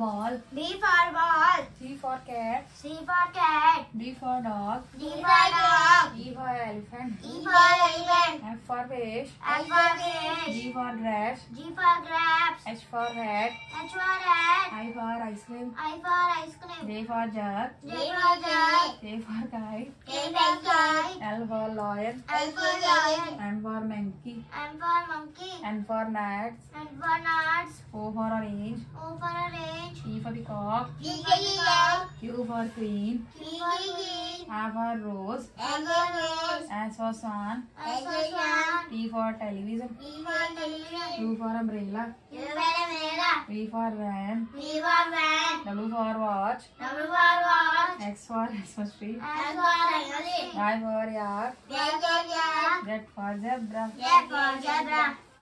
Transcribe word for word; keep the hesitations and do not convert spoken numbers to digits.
ball. B for ball. C for cat. C for cat. D for dog. D for dog. E for elephant. E for elephant. F for fish. F for fish. G for grapes. G for grapes. H for hat. H for hat. I for ice cream. I for ice cream. J for jug. J for jug. K for kite. K for kite. L for lion. L for lion. M for monkey. M for monkey. N for nuts. N for nuts. O for orange. O for orange. P for peacock. P for peacock. Q for queen. Q for queen. R for rose. R for rose. S for swan. S for swan. T for television. T for television. U for umbrella. U for umbrella. V for van. V for van. W for watch. W for watch. X for Xmas tree. X for X. Y for yak. Y for yak. Z for zebra. Z for zebra.